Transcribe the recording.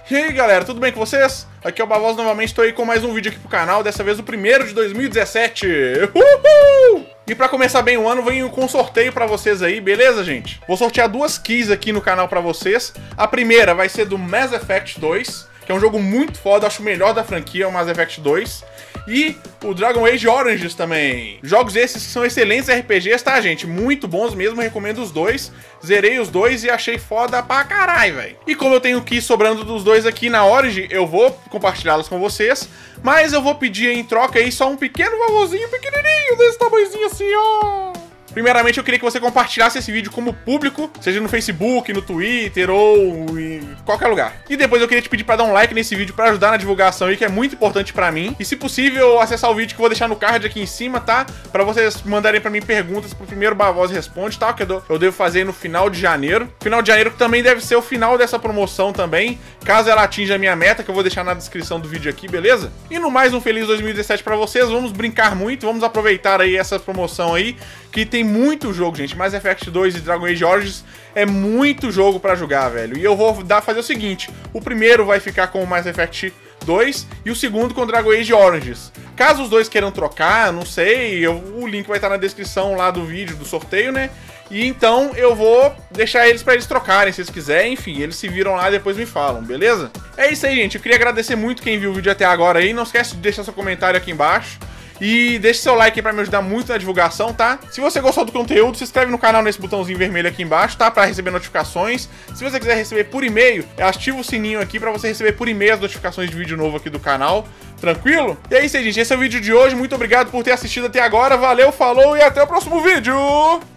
E aí galera, tudo bem com vocês? Aqui é o Bavosa novamente, estou aí com mais um vídeo aqui pro canal, dessa vez o primeiro de 2017. Uhul! E pra começar bem o ano, venho com um sorteio pra vocês aí, beleza, gente? Vou sortear duas keys aqui no canal pra vocês. A primeira vai ser do Mass Effect 2, que é um jogo muito foda, acho o melhor da franquia, o Mass Effect 2. E o Dragon Age Origins também. Jogos esses que são excelentes RPGs, tá, gente? Muito bons mesmo, recomendo os dois. Zerei os dois e achei foda pra caralho, velho. E como eu tenho keys sobrando dos dois aqui na Origin, eu vou compartilhá-los com vocês. Mas eu vou pedir em troca aí só um pequeno favorzinho pequenininho, desse tamanhozinho assim, ó. Primeiramente, eu queria que você compartilhasse esse vídeo como público, seja no Facebook, no Twitter ou em qualquer lugar. E depois eu queria te pedir pra dar um like nesse vídeo pra ajudar na divulgação aí, que é muito importante pra mim. E se possível, acessar o vídeo que eu vou deixar no card aqui em cima, tá? Pra vocês mandarem pra mim perguntas pro primeiro Bavosa Responde, tá? Que eu devo fazer no final de janeiro. Final de janeiro que também deve ser o final dessa promoção também, caso ela atinja a minha meta, que eu vou deixar na descrição do vídeo aqui, beleza? E no mais, um feliz 2017 pra vocês. Vamos brincar muito, vamos aproveitar aí essa promoção aí, que tem muito jogo, gente. Mass Effect 2 e Dragon Age Origins é muito jogo pra jogar, velho. E eu vou fazer o seguinte: o primeiro vai ficar com o Mass Effect 2 e o segundo com o Dragon Age Origins. Caso os dois queiram trocar, não sei, o link vai estar na descrição lá do vídeo do sorteio, né? E então eu vou deixar eles pra eles trocarem, se eles quiserem. Enfim, eles se viram lá e depois me falam, beleza? É isso aí, gente. Eu queria agradecer muito quem viu o vídeo até agora aí. Não esquece de deixar seu comentário aqui embaixo. E deixe seu like aí pra me ajudar muito na divulgação, tá? Se você gostou do conteúdo, se inscreve no canal nesse botãozinho vermelho aqui embaixo, tá? Pra receber notificações. Se você quiser receber por e-mail, ativa o sininho aqui pra você receber por e-mail as notificações de vídeo novo aqui do canal. Tranquilo? E é isso aí, gente. Esse é o vídeo de hoje. Muito obrigado por ter assistido até agora. Valeu, falou e até o próximo vídeo!